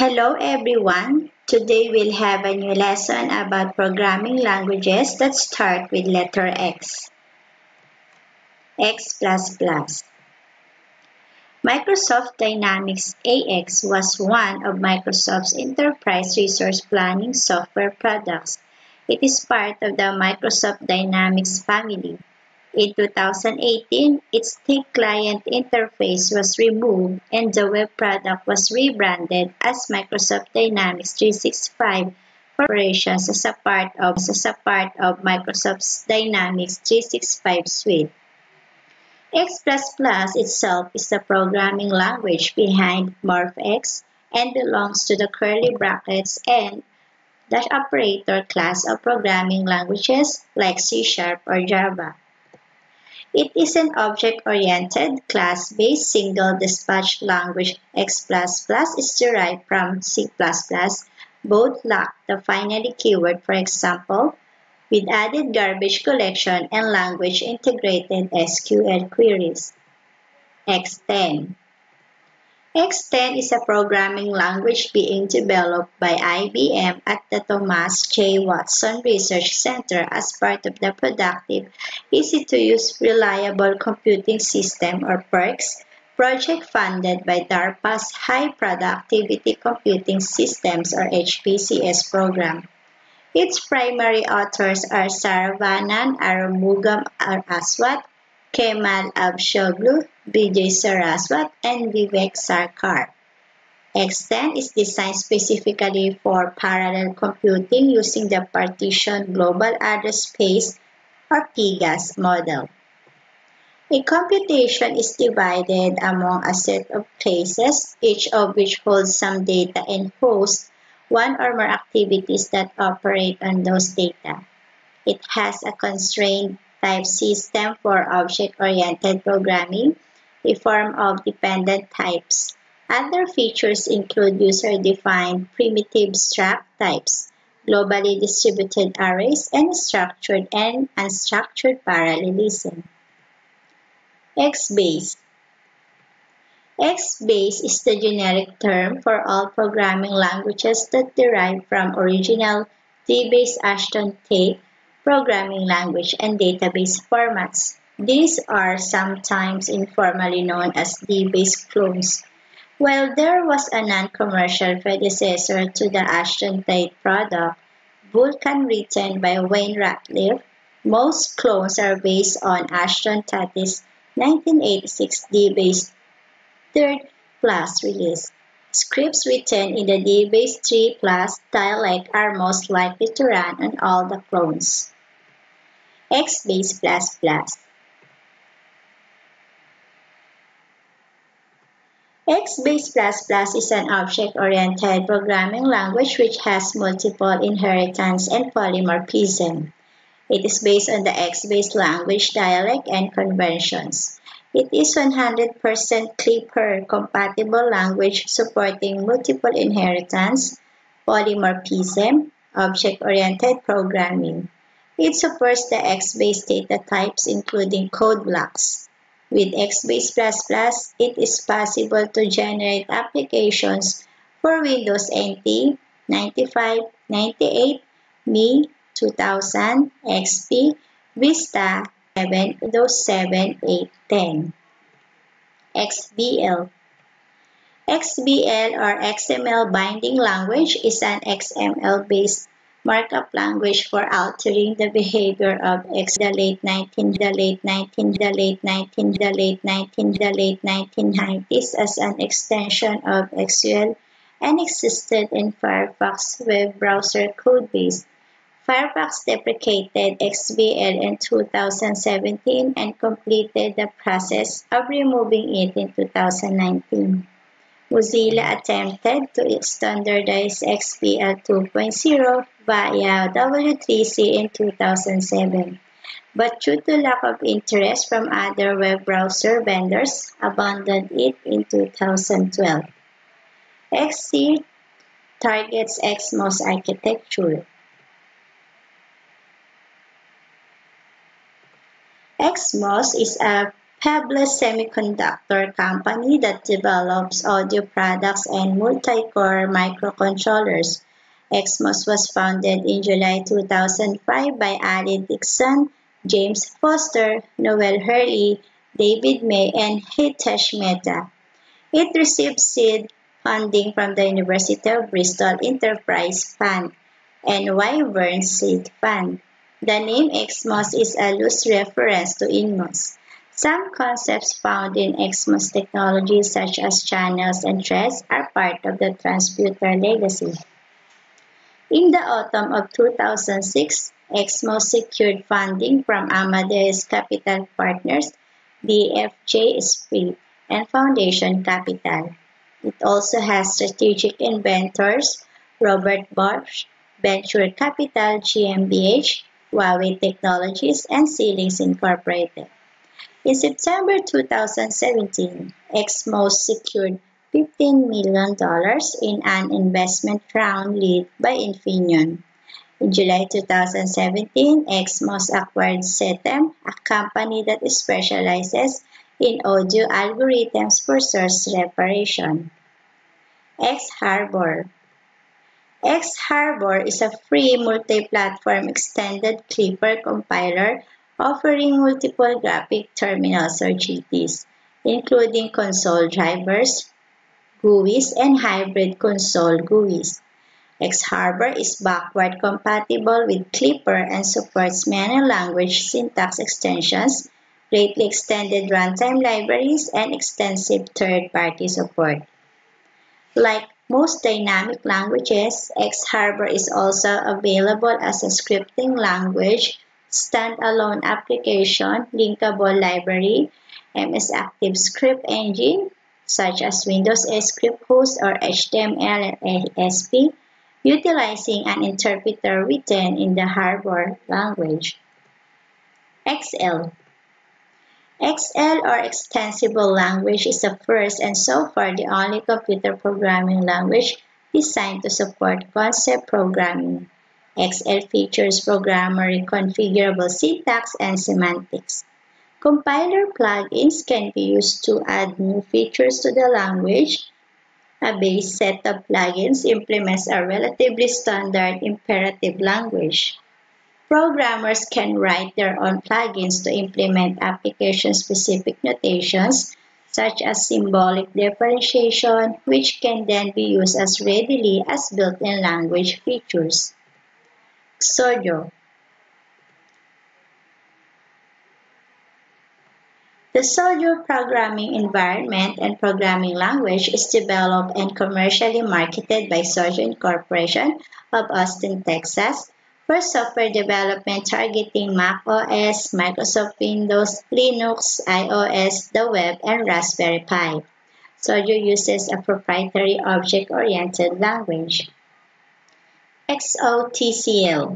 Hello everyone. Today we'll have a new lesson about programming languages that start with letter X. X++. Microsoft Dynamics AX was one of Microsoft's enterprise resource planning software products. It is part of the Microsoft Dynamics family. In 2018, its thick client interface was removed and the web product was rebranded as Microsoft Dynamics 365 for operations as a part of Microsoft's Dynamics 365 suite. X++ itself is the programming language behind MorphX and belongs to the curly brackets and dash operator class of programming languages like C# or Java. It is an object-oriented, class-based single-dispatch language. X++ is derived from C++. Both lack the finally keyword, for example, with added garbage collection and language-integrated SQL queries. X10. X10 is a programming language being developed by IBM at the Thomas J. Watson Research Center as part of the Productive, Easy-to-Use, Reliable Computing System or PERCS project funded by DARPA's High Productivity Computing Systems or HPCS program. Its primary authors are Saravanan Arumugam Aswat, Kemal Avshoglu, Vijay Saraswat, and Vivek Sarkar. X10 is designed specifically for parallel computing using the Partition Global Address Space or PGAS model. A computation is divided among a set of places, each of which holds some data and hosts one or more activities that operate on those data. It has a constrained type system for object-oriented programming, a form of dependent types. Other features include user-defined primitive struct types, globally distributed arrays, and structured and unstructured parallelism. XBase. XBase is the generic term for all programming languages that derive from original DBase Ashton Tate programming language and database formats. These are sometimes informally known as DBase clones. While there was a non-commercial predecessor to the Ashton Tate product, Vulkan, written by Wayne Ratliff, most clones are based on Ashton Tate's 1986 DBase third plus release. Scripts written in the DBase 3 plus dialect are most likely to run on all the clones. XBase++. XBase++ is an object-oriented programming language which has multiple inheritance and polymorphism. It is based on the XBase language dialect and conventions. It is 100% Clipper-compatible language supporting multiple inheritance, polymorphism, object-oriented programming. It supports the XBase data types including code blocks. With XBase++, it is possible to generate applications for Windows NT, 95, 98, ME, 2000, XP, Vista, 7, Windows 7, 8, 10. XBL. XBL or XML Binding Language is an XML-based markup language for altering the behavior of X in the late 1990s as an extension of XUL and existed in Firefox web browser codebase. Firefox deprecated XBL in 2017 and completed the process of removing it in 2019. Mozilla attempted to standardize XBL 2.0 via W3C in 2007, but due to lack of interest from other web browser vendors, abandoned it in 2012. XC targets XMOS architecture. XMOS is a Fabless Semiconductor company that develops audio products and multi-core microcontrollers. XMOS was founded in July 2005 by Ali Dixon, James Foster, Noel Hurley, David May, and Hitesh Mehta. It received seed funding from the University of Bristol Enterprise Fund and Wyvern Seed Fund. The name XMOS is a loose reference to INMOS. Some concepts found in XMOS technology, such as channels and threads, are part of the Transputer legacy. In the autumn of 2006, XMOS secured funding from Amadeus Capital Partners, BFJ Spree, and Foundation Capital. It also has strategic inventors Robert Bosch, Venture Capital GmbH, Huawei Technologies, and Ceilings Incorporated. In September 2017, XMOS secured $15 million in an investment round led by Infineon. In July 2017, XMOS acquired Cetem, a company that specializes in audio algorithms for source reparation. X-Harbor. X-Harbor is a free multi-platform extended Clipper compiler offering multiple graphic terminals or GTs, including console drivers, GUIs, and hybrid console GUIs. X-Harbor is backward compatible with Clipper and supports many language syntax extensions, greatly extended runtime libraries, and extensive third-party support. Like most dynamic languages, X-Harbor is also available as a scripting language, standalone application, linkable library, MS Active Script Engine, such as Windows Script Host or HTML and ASP, utilizing an interpreter written in the Harbor language. XL. XL or Extensible Language is the first and so far the only computer programming language designed to support concept programming. XL features programmer configurable syntax and semantics. Compiler plugins can be used to add new features to the language. A base set of plugins implements a relatively standard imperative language. Programmers can write their own plugins to implement application-specific notations, such as symbolic differentiation, which can then be used as readily as built-in language features. Xodyo. The Xodyo programming environment and programming language is developed and commercially marketed by Xodyo Incorporation of Austin, Texas, for software development targeting Mac OS, Microsoft Windows, Linux, iOS, the web, and Raspberry Pi. Xodyo uses a proprietary object-oriented language. XOTCL.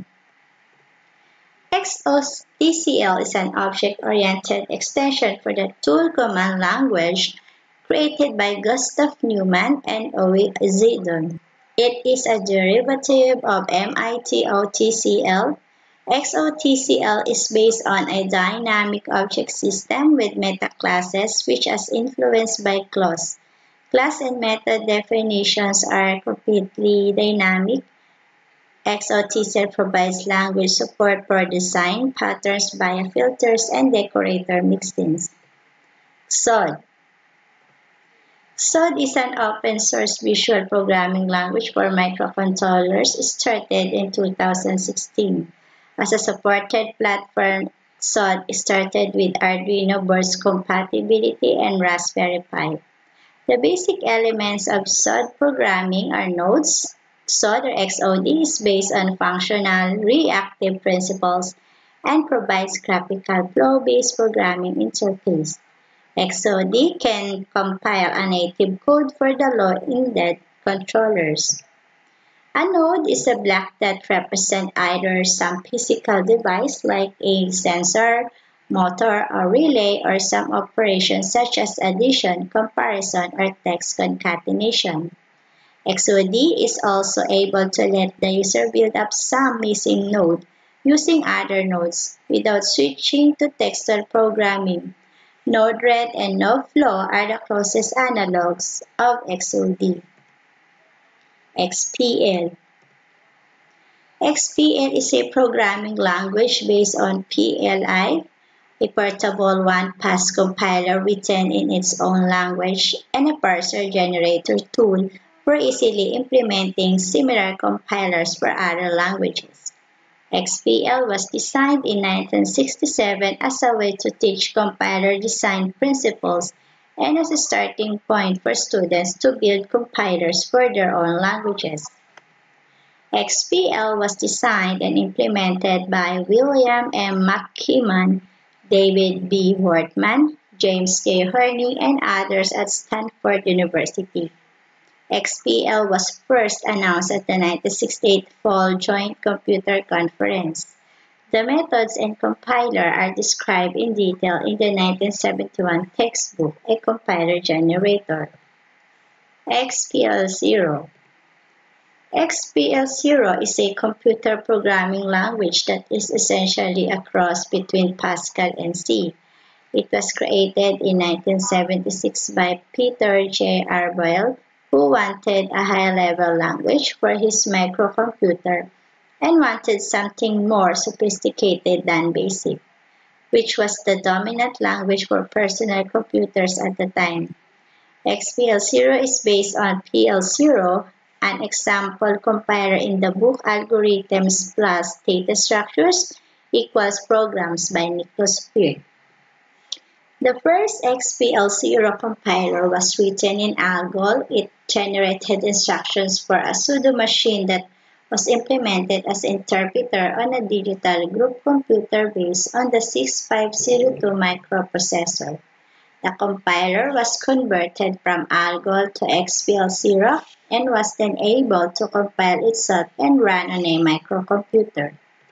XOTCL is an object-oriented extension for the tool command language created by Gustav Neumann and Owe Zedon. It is a derivative of MIT-OTCL. XOTCL is based on a dynamic object system with meta-classes which is influenced by clause. Class and meta definitions are completely dynamic. XOTCL provides language support for design patterns via filters and decorator mixins. XOD. XOD is an open-source visual programming language for microcontrollers started in 2016. As a supported platform, XOD started with Arduino boards compatibility and Raspberry Pi. The basic elements of XOD programming are nodes. XOD or XOD is based on functional reactive principles and provides graphical flow-based programming interface. XOD can compile a native code for the low-ended controllers. A node is a block that represents either some physical device like a sensor, motor, or relay, or some operation such as addition, comparison, or text concatenation. XOD is also able to let the user build up some missing node using other nodes without switching to textual programming. Node-RED and Node-Flow are the closest analogs of XOD. XPL. XPL is a programming language based on PLI, a portable one-pass compiler written in its own language, and a parser generator tool for easily implementing similar compilers for other languages. XPL was designed in 1967 as a way to teach compiler design principles and as a starting point for students to build compilers for their own languages. XPL was designed and implemented by William M. McKeeman, David B. Wortman, James J. Hurney, and others at Stanford University. XPL was first announced at the 1968 Fall Joint Computer Conference. The methods and compiler are described in detail in the 1971 textbook, A Compiler Generator. XPL0. XPL0 is a computer programming language that is essentially a cross between Pascal and C. It was created in 1976 by Peter J. Arboyle, who wanted a high-level language for his microcomputer and wanted something more sophisticated than BASIC, which was the dominant language for personal computers at the time. XPL0 is based on PL0, an example compiler in the book Algorithms plus Data Structures equals Programs by Nicholas Peart. The first XPL0 compiler was written in Algol. It generated instructions for a pseudo-machine that was implemented as interpreter on a digital group computer based on the 6502 microprocessor. The compiler was converted from Algol to XPL0 and was then able to compile itself and run on a microcomputer.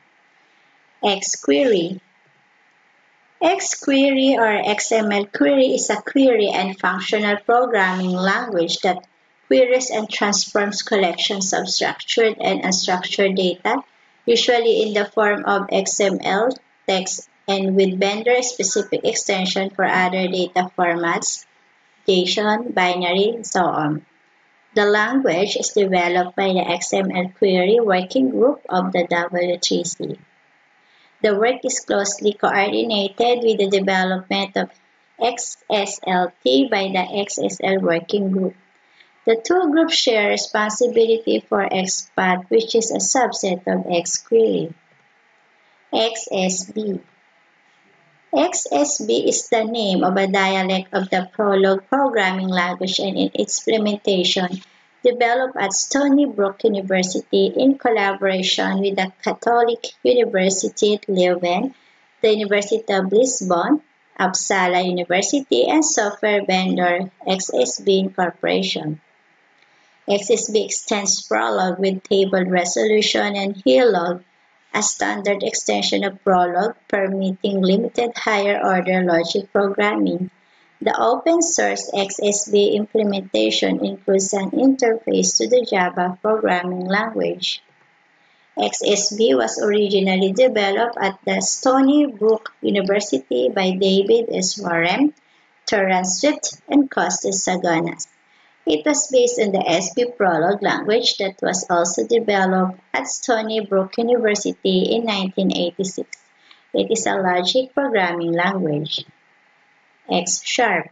XQuery. XQuery or XML query is a query and functional programming language that queries and transforms collections of structured and unstructured data, usually in the form of XML, text, and with vendor-specific extension for other data formats, JSON, binary, and so on. The language is developed by the XML Query Working Group of the W3C. The work is closely coordinated with the development of XSLT by the XSL Working Group. The two groups share responsibility for XPath, which is a subset of XQuery. XSB. XSB is the name of a dialect of the Prolog programming language and its implementation developed at Stony Brook University in collaboration with the Catholic University at Leuven, the University of Lisbon, Uppsala University, and software vendor XSB Incorporation. XSB extends Prolog with table resolution and HEOLOG, a standard extension of Prolog permitting limited higher-order logic programming. The open-source XSB implementation includes an interface to the Java programming language. XSB was originally developed at the Stony Brook University by David S. Warren, Terence Swift, and Kostas Sagonas. It was based on the SB Prolog language that was also developed at Stony Brook University in 1986. It is a logic programming language. X#.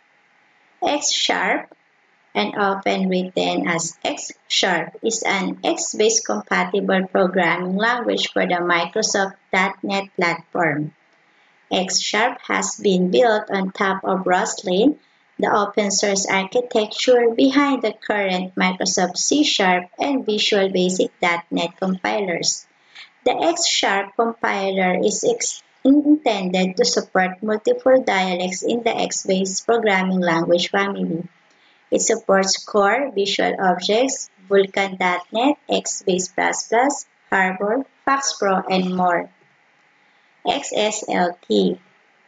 X#, and often written as X#, is an X-based compatible programming language for the Microsoft .NET platform. X# has been built on top of Roslyn, the open-source architecture behind the current Microsoft C# and Visual Basic .NET compilers. The X# compiler is intended to support multiple dialects in the X-based programming language family. It supports Core, Visual Objects, Vulkan.NET, X-Base++, Harbor, FoxPro, and more. XSLT.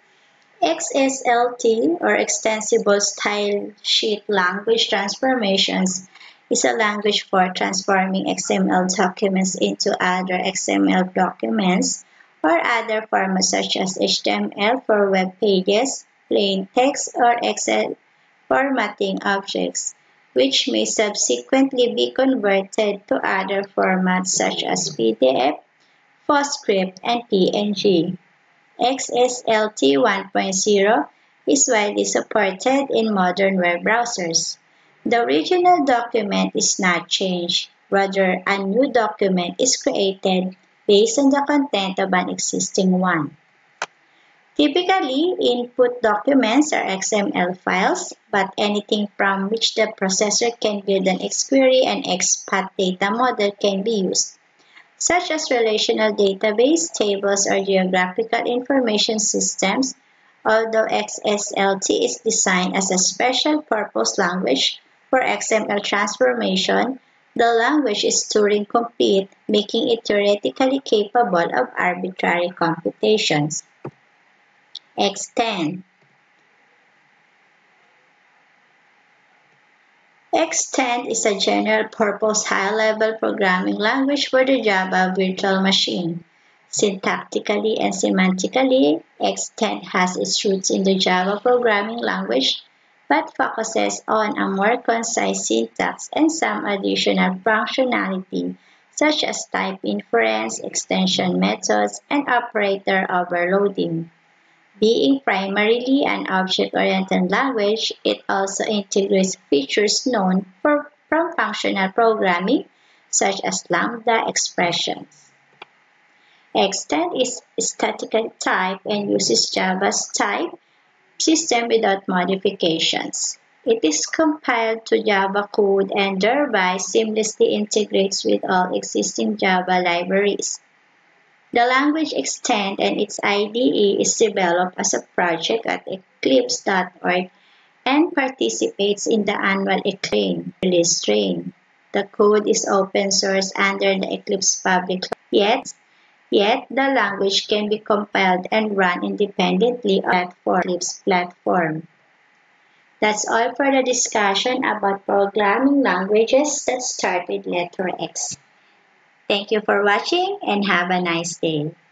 XSLT, or Extensible Style Sheet Language Transformations, is a language for transforming XML documents into other XML documents or other formats such as HTML for web pages, plain text or Excel formatting objects, which may subsequently be converted to other formats such as PDF, PostScript, and PNG. XSLT 1.0 is widely supported in modern web browsers. The original document is not changed, rather a new document is created based on the content of an existing one. Typically, input documents are XML files, but anything from which the processor can build an XQuery and XPath data model can be used, such as relational database, tables, or geographical information systems. Although XSLT is designed as a special-purpose language for XML transformation, the language is Turing complete, making it theoretically capable of arbitrary computations. Xtend. Xtend is a general-purpose high-level programming language for the Java virtual machine. Syntactically and semantically, Xtend has its roots in the Java programming language, but focuses on a more concise syntax and some additional functionality, such as type inference, extension methods, and operator overloading. Being primarily an object-oriented language, it also integrates features known from functional programming, such as lambda expressions. Xtend is statically typed and uses Java's type system without modifications. It is compiled to Java code and thereby seamlessly integrates with all existing Java libraries. The language Xtend and its IDE is developed as a project at Eclipse.org and participates in the annual Eclipse release train. The code is open source under the Eclipse public license, yet the language can be compiled and run independently on the Eclipse platform. That's all for the discussion about programming languages that start with letter X. Thank you for watching and have a nice day.